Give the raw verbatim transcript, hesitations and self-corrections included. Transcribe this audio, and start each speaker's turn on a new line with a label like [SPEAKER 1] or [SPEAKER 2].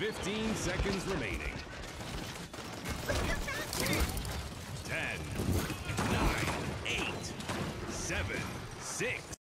[SPEAKER 1] fifteen seconds remaining. ten, nine, eight, seven, six.